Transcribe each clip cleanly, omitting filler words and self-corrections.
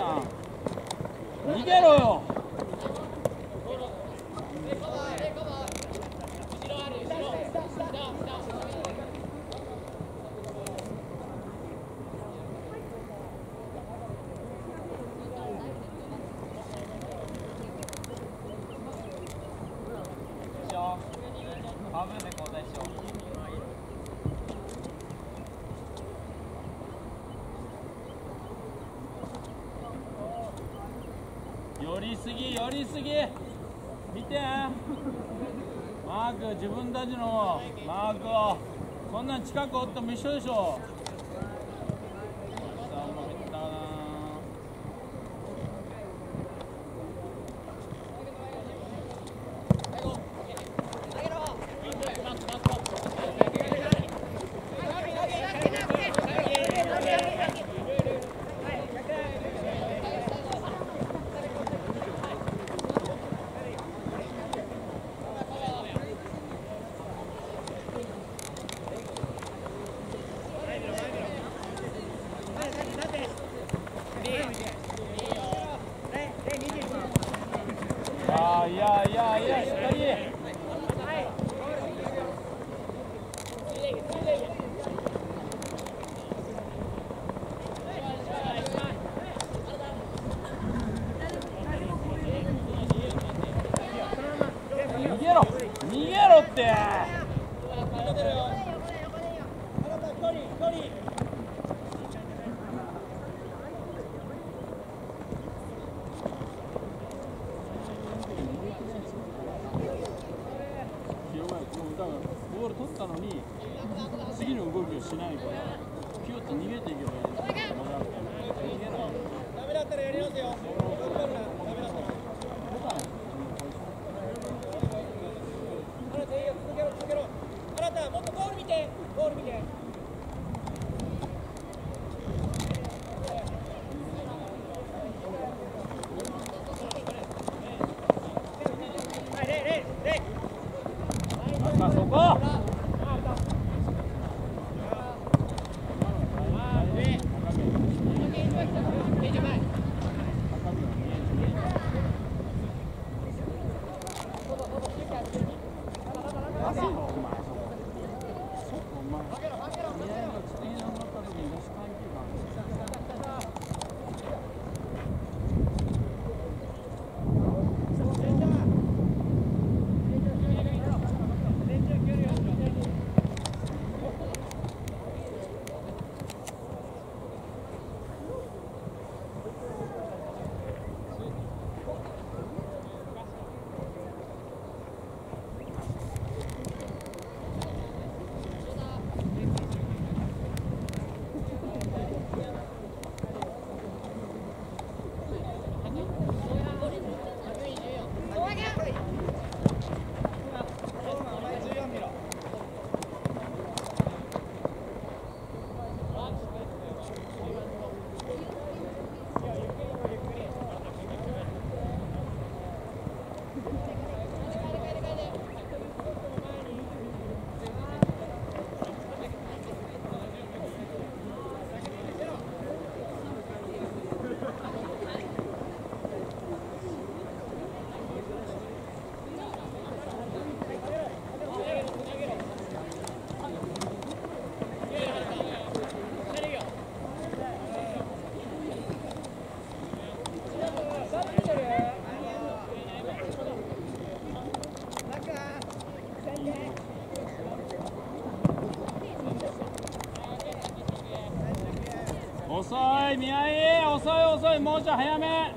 な。逃げろよ。寄りすぎ寄りすぎ、見てマーク、自分たちのマークをそんなん近くおっても一緒でしょ。いやいやいや、しっかり。逃げろ逃げろって。ボール取ったのに次の動きをしないからピュッと逃げていけばいいです。逃げない。ダメだったらやりますよ。続けろ。あなたもっとゴール見て、ゴール見て。そこ。遅い宮井、遅い、もうちょい早め。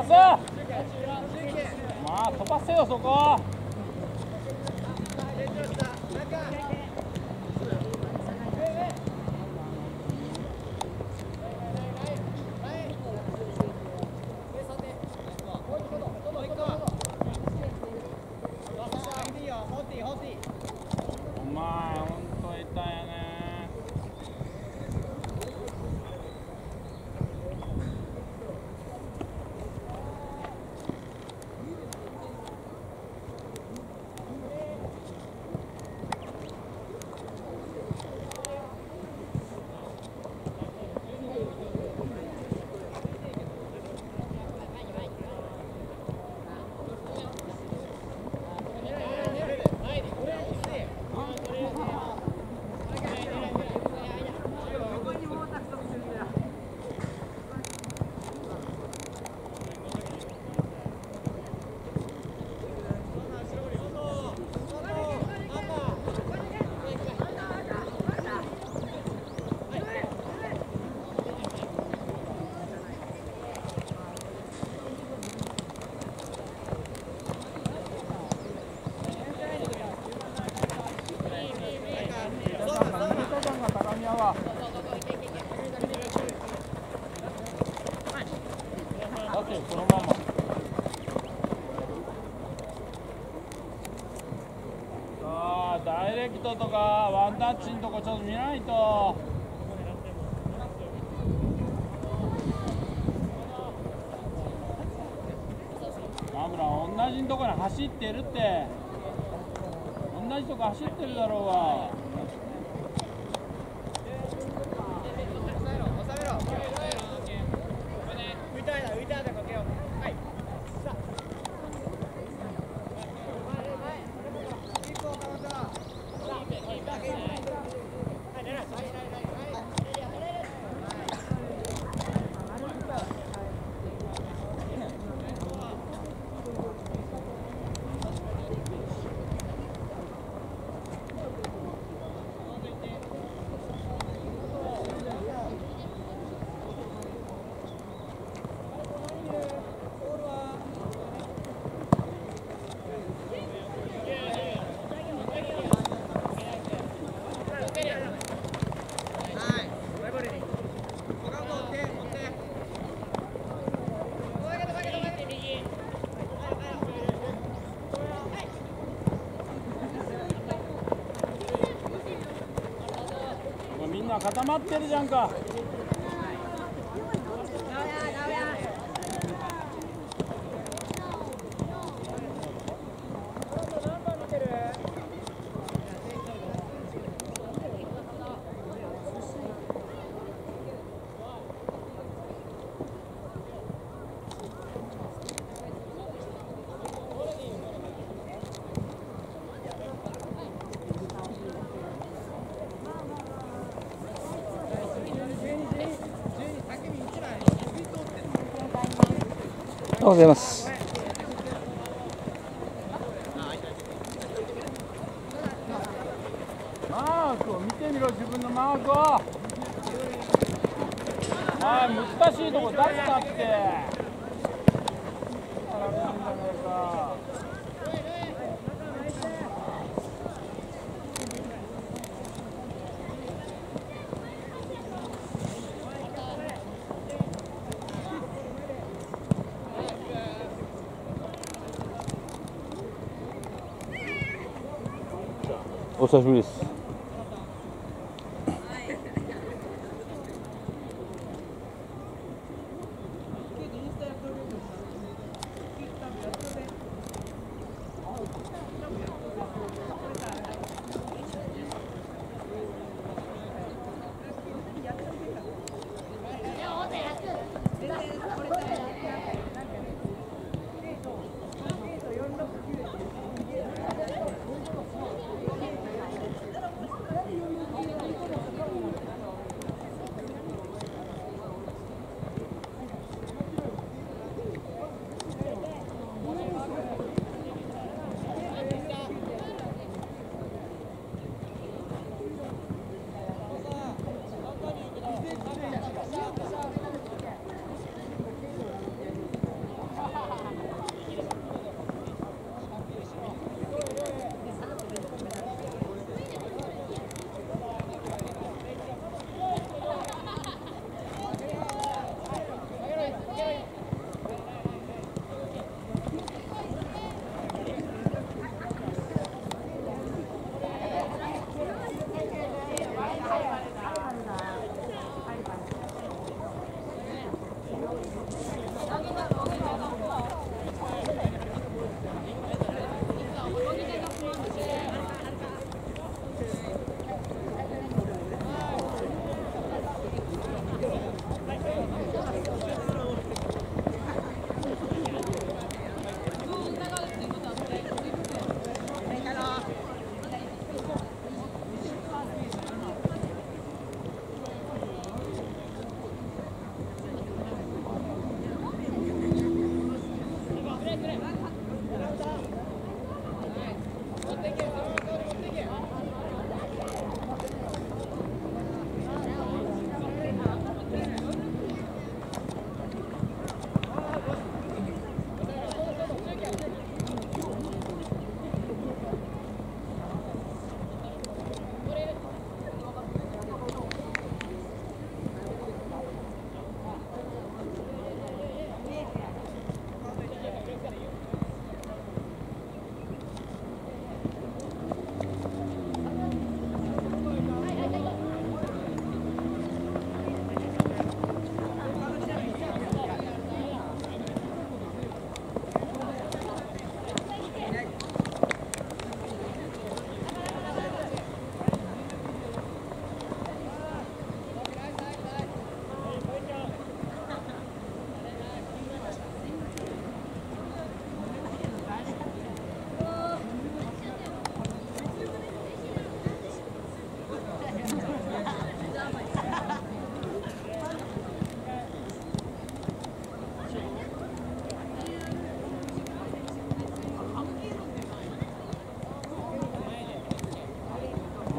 まあ飛ばせよそこ。お前ほんと痛いよね。そのまま。さあダイレクトとかワンタッチのとこちょっと見ないと。田村同じとこに走ってるって。同じとこ走ってるだろうが。みんな固まってるじゃんか。 おはようございます。 マークを見てみろ、自分のマークを。難しいとこ出したって。 お久しぶりです。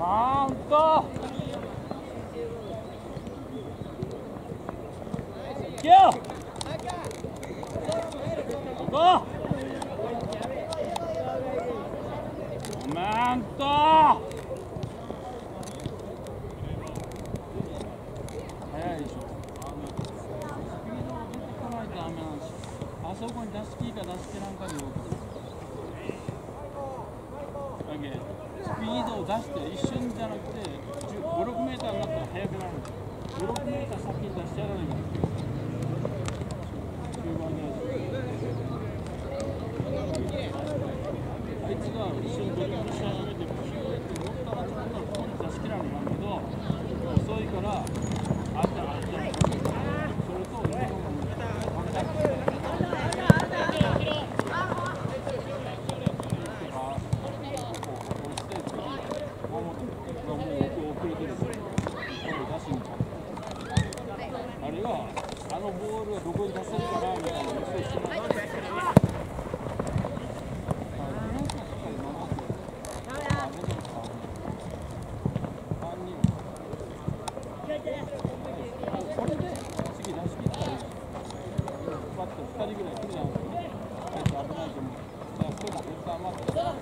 マウントいけよここマウント速いでしょ。スピード出てこないとダメなんですよ。あそこに出し切りか出し切らんかで動く。だけスピードを出して一瞬じゃなくて5、6メーターになったら速くなるんですよ。5、6メーター先に出しちゃらないから。あいつが一瞬ドリブルし始めてピューって乗ったらここに出し切らないんだけど遅いからあったらそれと今の分かってあれはあのボールはどこに出せるかなみたいな予想してます。これで次出し切ったらいい。バット2人ぐらい来るじゃん。あいつ危ないと思う。じゃあ1人絶対余ってる。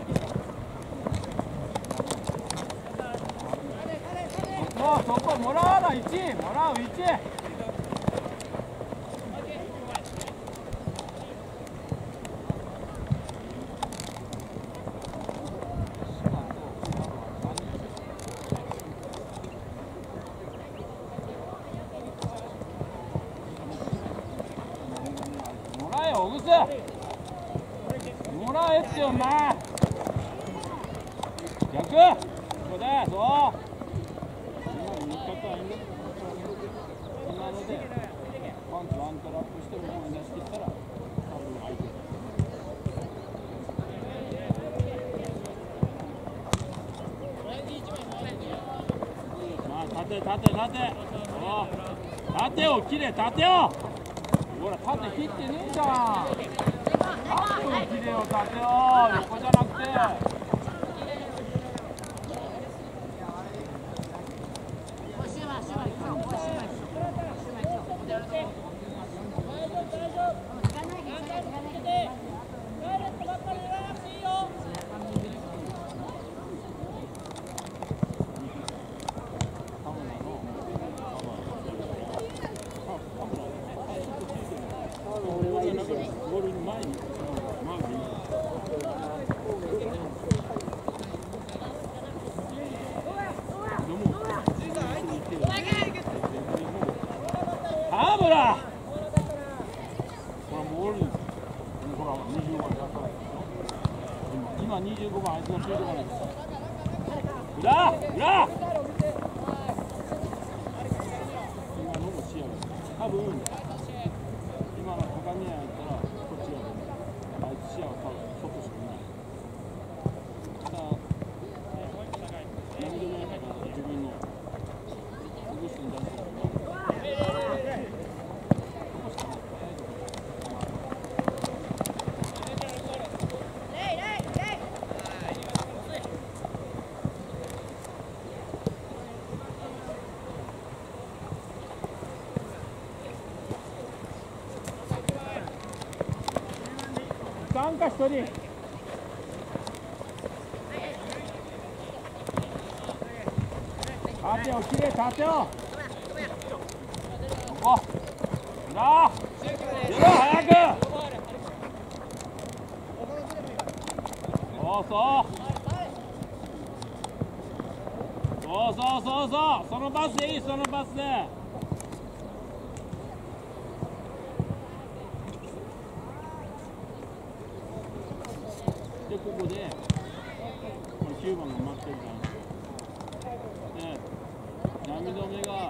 そこもらわない1もらう1。もらえよ、オグス。もらえってお前。逆。ここで、そう。なので、パンチワントラップして向こうに出していったら、多分相手。まあ、立て。縦を切れ、縦を。ほら、縦切ってねえじゃん。縦を切れよ、縦を。横じゃなくて。今25番あいつのシュートがないです。裏今のも視野です。多分今の高宮やったらこっちがあいつ視野は多分外しか見ない。さあ何でもやったら自分の崩すんだって参加1人。縦を切れ、縦を。ここ。出ろ早く。そう。そのパスでいい、そのパスで。で、ここで、この9番が待ってるから。で、波止めが。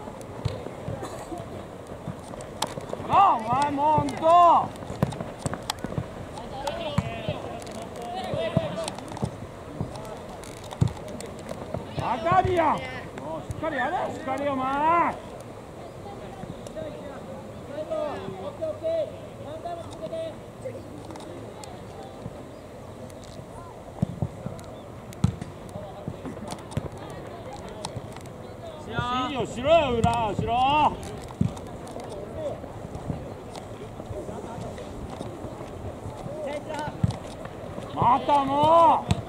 お前もうほんとりや。しっかりやれ、しっかりよ、まあ。指示をしろよ、裏、しろ。またもう。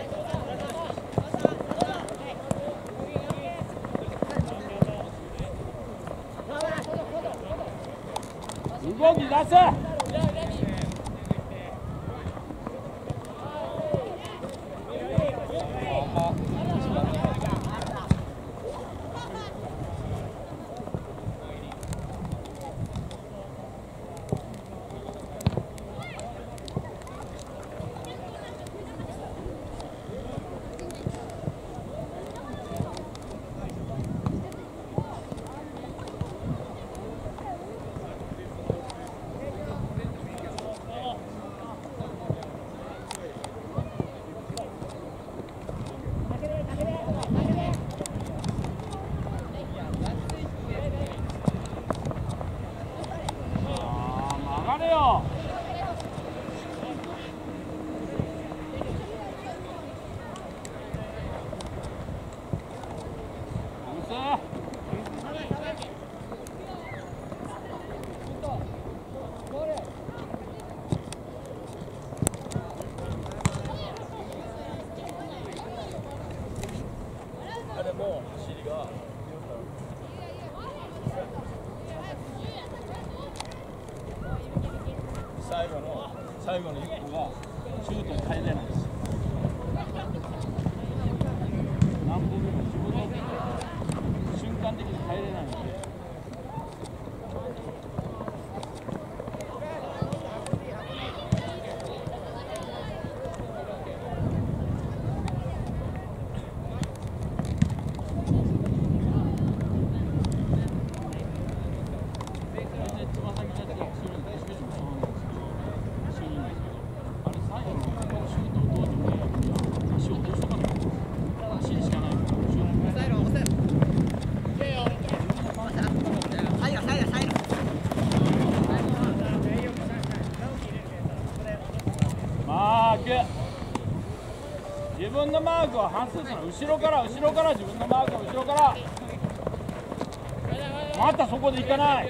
動き出せ。最後の1個がシュートに入れないです。何分でも自分の瞬間的に入れないので。自分のマークは反数するの。後ろから自分のマークは後ろから。またそこで行かない。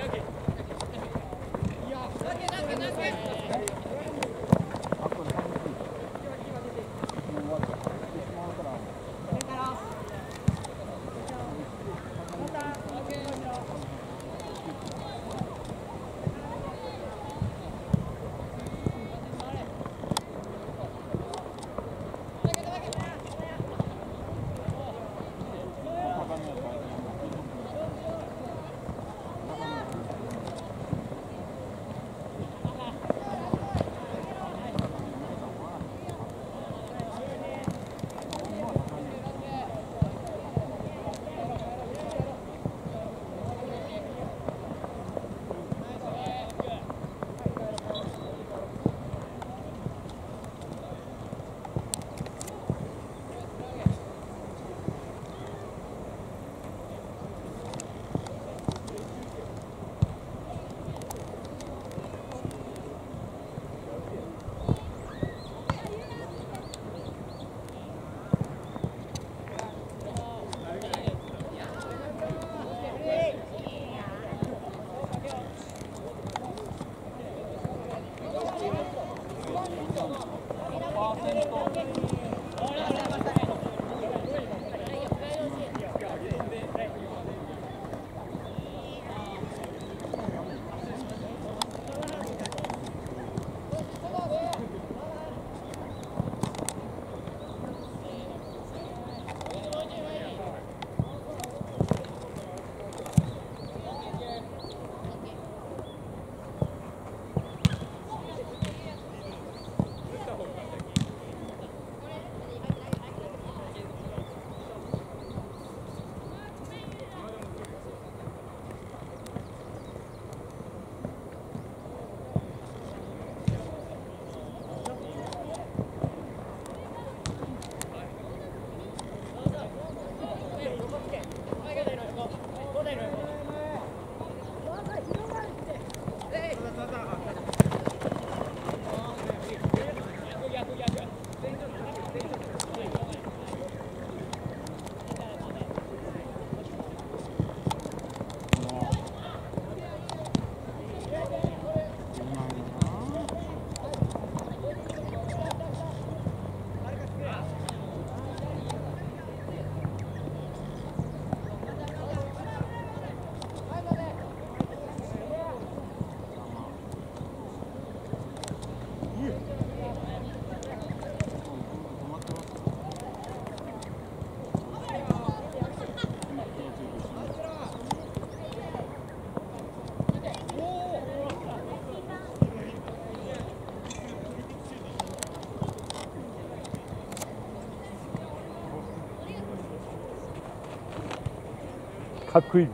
かっこいい。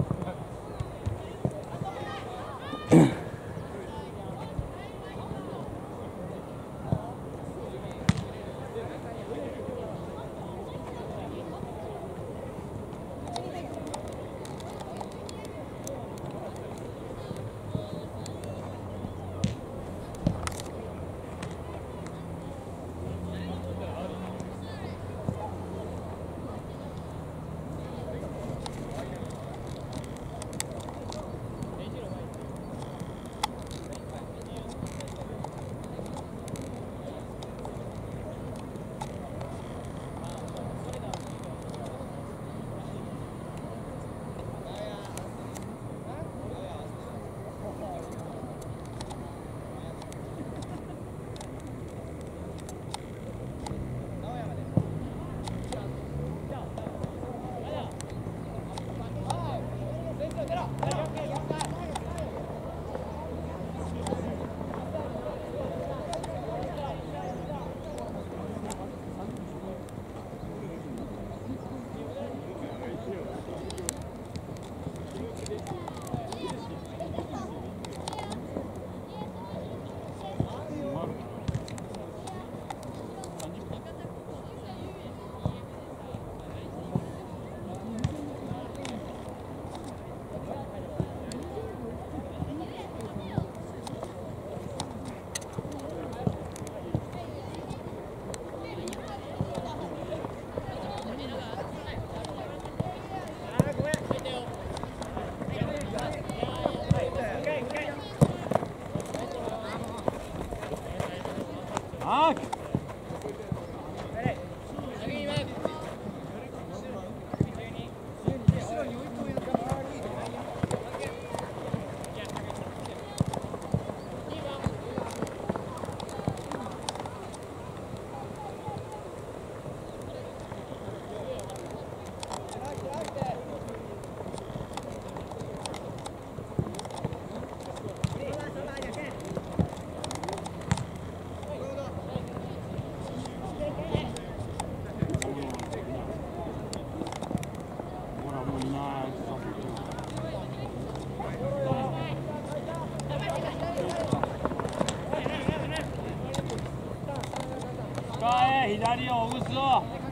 左をほぐす。